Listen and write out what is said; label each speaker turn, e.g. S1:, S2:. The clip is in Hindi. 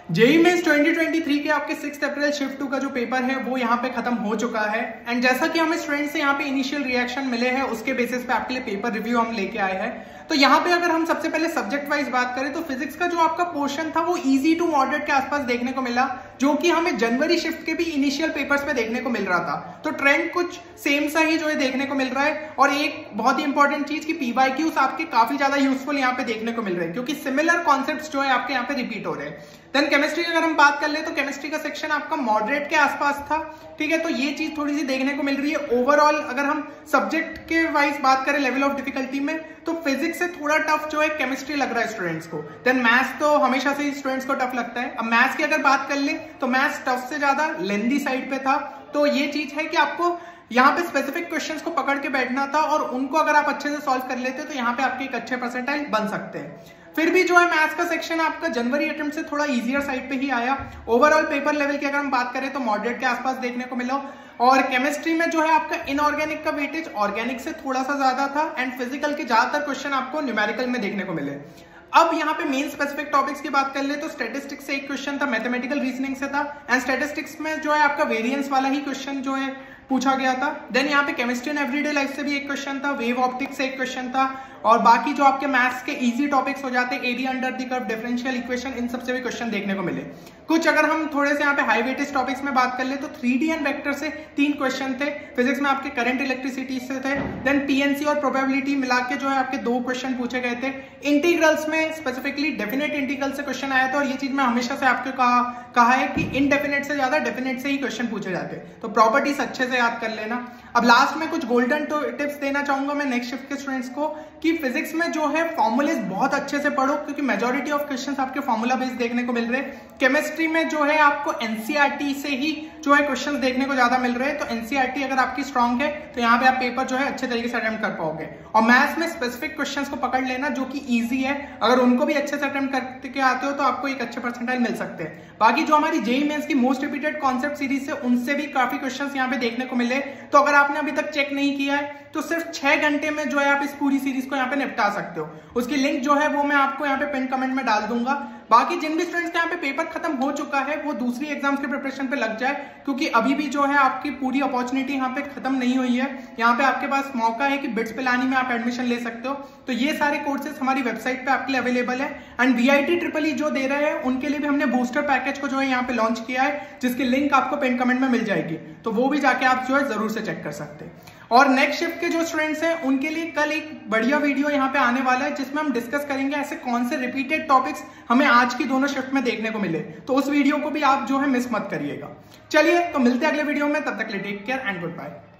S1: जेईई मेंस 2023 के आपके 6 अप्रैल शिफ्ट 2 का जो पेपर है वो यहाँ पे खत्म हो चुका है। एंड जैसा कि हमें स्टूडेंट से यहाँ पे इनिशियल रिएक्शन मिले हैं, उसके बेसिस पे आपके लिए पेपर रिव्यू हम लेके आए हैं। तो यहाँ पे अगर हम सबसे पहले सब्जेक्ट वाइज बात करें तो फिजिक्स का जो आपका पोर्शन था वो इजी टू मॉडरेट के आसपास देखने को मिला, जो कि हमें जनवरी शिफ्ट के भी इनिशियल पेपर्स में देखने को मिल रहा था। तो ट्रेंड कुछ सेम सा ही जो है देखने को मिल रहा है। और एक बहुत ही इंपॉर्टेंट चीज कि पीवाईक्यूज आपके काफी ज्यादा यूजफुल यहाँ पे देखने को मिल रहे हैं, क्योंकि सिमिलर कॉन्सेप्ट्स जो है आपके यहाँ पे रिपीट हो रहे हैं। देन केमिस्ट्री की अगर हम बात कर ले तो केमिस्ट्री का सेक्शन आपका मॉडरेट के आसपास था, ठीक है। तो ये चीज थोड़ी सी देखने को मिल रही है। ओवरऑल अगर हम सब्जेक्ट के वाइज बात करें लेवल ऑफ डिफिकल्टी में, तो फिजिक्स से थोड़ा टफ जो है केमिस्ट्री लग रहा है स्टूडेंट्स को। देन मैथ्स तो हमेशा से स्टूडेंट्स को टफ लगता है। अब मैथ्स की अगर बात कर ले तो मैथ्स टफ से ज्यादा लेंदी साइड पे था। तो ये चीज है कि आपको यहाँ पे स्पेसिफिक क्वेश्चंस को पकड़ के बैठना था, और उनको अगर आप अच्छे से सॉल्व कर लेते तो यहाँ पे आपके एक अच्छे परसेंटाइल बन सकते हैं। फिर भी जो है मैथ्स का सेक्शन आपका जनवरी अटेम्प्ट से थोड़ा इजियर साइड पे ही आया। ओवरऑल पेपर लेवल की अगर हम बात करें तो मॉडरेट के आसपास देखने को मिला। और केमिस्ट्री में जो है आपका इनऑर्गेनिक का वेटेज ऑर्गेनिक से थोड़ा सा ज्यादा था। एंड फिजिकल के ज्यादातर क्वेश्चन आपको न्यूमेरिकल में देखने को मिले। अब यहाँ पे मेन स्पेसिफिक टॉपिक्स की बात कर ले तो स्टैटिस्टिक्स से एक क्वेश्चन था, मैथमेटिकल रीजनिंग से था। एंड स्टैटिस्टिक्स में जो है आपका वेरिएंस वाला ही क्वेश्चन जो है पूछा गया था। देन यहाँ पे केमिस्ट्री एंड एवरीडे लाइफ से भी एक क्वेश्चन था, वेव ऑप्टिक्स से एक क्वेश्चन था, और बाकी जो आपके मैथ्स के इजी टॉपिक्स हो जाते हैं, area under the curve, differential equation, इन सबसे भी क्वेश्चन देखने को मिले। कुछ अगर हम थोड़े से यहाँ पे हाई वेटेज टॉपिक्स में बात कर ले तो 3D एंड वेक्टर से 3 क्वेश्चन थे। फिजिक्स में आपके करंट इलेक्ट्रिसिटी से थे। देन पीएनसी और प्रोबेबिलिटी मिला के जो है आपके 2 क्वेश्चन पूछे गए थे। इंटीग्रल्स में स्पेसिफिकली डेफिनेट इंटीग्रल से क्वेश्चन आया था, और ये चीज मैं हमेशा से आपको कहा है कि इनडेफिनेट से ज्यादा डेफिनेट से ही क्वेश्चन पूछे जाते हैं। तो प्रॉपर्टीज अच्छे से याद कर लेना। अब लास्ट में कुछ गोल्डन टिप्स देना चाहूंगा मैं नेक्स्ट शिफ्ट के स्टूडेंट्स को, कि फिजिक्स में जो है फॉर्मूलेज बहुत अच्छे से पढ़ो, क्योंकि मेजॉरिटी ऑफ क्वेश्चंस आपके फॉर्मूला बेस्ड देखने को मिल रहे हैं। केमिस्ट्री में जो है आपको एनसीईआरटी से ही जो है क्वेश्चंस देखने को ज्यादा मिल रहे हैं। तो एनसीईआरटी अगर आपकी स्ट्रांग है तो यहाँ पे आप पेपर जो है अच्छे तरीके से अटेम्प्ट कर पाओगे। और मैथ्स में स्पेसिफिक क्वेश्चंस को पकड़ लेना जो कि इजी है, अगर उनको भी अच्छे से अटेम्प्ट करके आते हो तो आपको एक अच्छे परसेंटाइल मिल सकते हैं। बाकी जो हमारी जेईई मेंस की मोस्ट रिपीटेड कॉन्सेप्ट सीरीज है, उनसे भी काफी क्वेश्चंस यहाँ पे देखने को मिले। तो अगर आपने अभी तक चेक नहीं किया है तो सिर्फ 6 घंटे में जो है आप इस पूरी सीरीज को यहाँ पे निपटा सकते हो। उसकी लिंक जो है वो मैं आपको यहाँ पे पिन कमेंट में डाल दूंगा। बाकी जिन भी स्टूडेंट्स का यहाँ पे पेपर खत्म हो चुका है वो दूसरी एग्जाम्स के प्रिपरेशन पे लग जाए, क्योंकि अभी भी जो है आपकी पूरी अपॉर्चुनिटी यहाँ पे खत्म नहीं हुई है। यहाँ पे आपके पास मौका है कि बिट्स पिलानी में आप एडमिशन ले सकते हो। तो ये सारे कोर्सेज हमारी वेबसाइट पे आपके लिए अवेलेबल है। एंड वीआईटी ट्रिपल ई जो दे रहे हैं उनके लिए भी हमने बूस्टर पैकेज को जो है यहाँ पे लॉन्च किया है, जिसकी लिंक आपको पिन कमेंट में मिल जाएगी। तो वो भी जाके आप जो है जरूर से चेक कर सकते हैं। और नेक्स्ट शिफ्ट के जो स्टूडेंट्स हैं उनके लिए कल एक बढ़िया वीडियो यहाँ पे आने वाला है, जिसमें हम डिस्कस करेंगे ऐसे कौन से रिपीटेड टॉपिक्स हमें आज की दोनों शिफ्ट में देखने को मिले। तो उस वीडियो को भी आप जो है मिस मत करिएगा। चलिए तो मिलते हैं अगले वीडियो में, तब तक के लिए take care and good bye.